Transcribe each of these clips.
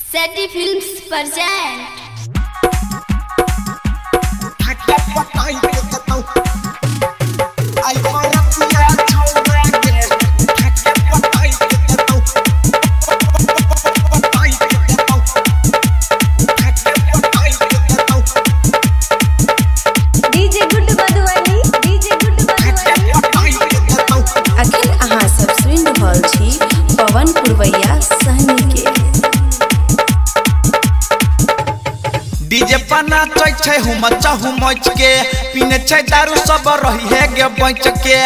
सेटी films present पवन पुरवैया सहनी के डीजे पना छै हूँ मचा हूँ मच के पीने छै दारू सब रही है गे बच के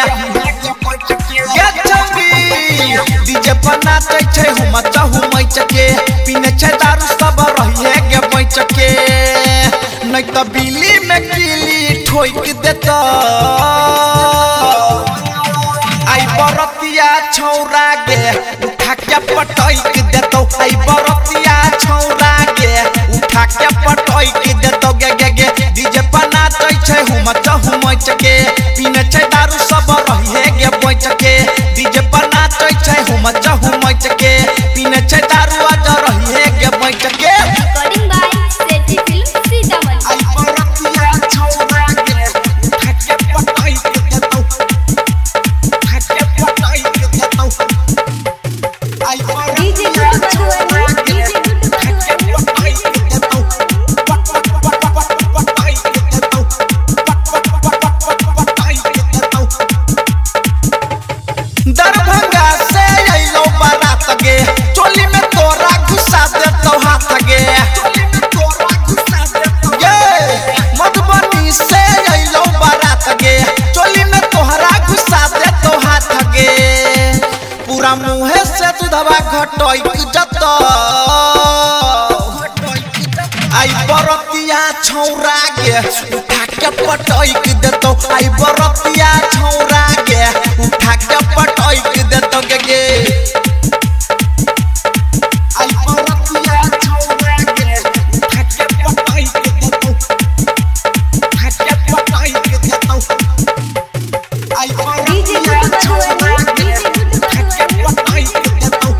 डीजे पना छै हूँ मचा हूँ मच के पीने छै दारू सब रही है गे बच के नहीं तो बिल्ली में कीली ठोक देता आई बरतिया छौरा गे उठा के पटक देतो आई बरतिया छौरा गे उठा के पटक देतो गे गे गे डीजे बना छै हूँ मचा हूँ मच के पीने छै दारू सब रही है गे बच के डीजे बना छै हूँ मचा हूँ मच के पीने छै दारू आज रही है गे बच के रिकॉर्डिंग बाय सेटी फिल्म सीतामढ़ी आई बरतिया छौरा गे उठा के पटक देतो दरभंगा से अइलो बारात गे चोली में तोरा घुसा देतो हाथ गे मधुबनी से अइलो बारात गे चोली में तोहरा घुसा देतो हाथ गे पूरा मुँहे से दूधवा घटक जतो आई बरतिया छौरा गे उठा के पटक देतो आई बरतिया छौरा गे उठा के पटक देतो गे गे आई बरतिया छौरा गे उठा के पटक देतो उठा के पटक देतो आई बरतिया छौरा गे उठा के पटक देतो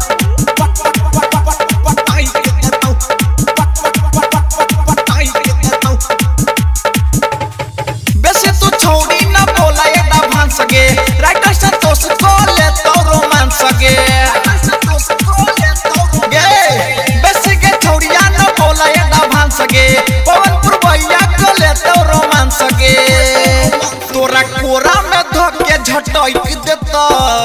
बेसे तू छौड़ी न बोला एडा भांस गे राइटर संतोष को ले तो रोमांस गे बेसे के छौड़िया न बोला एडा भांस गे पवन पुरवैया को ले तो रोमांस गे तोरा कोरा में धके झटक देता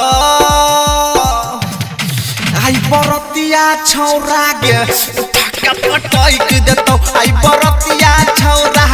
आई बरतिया छौरा गे उठा के पटक देतो आई बरतिया छौरा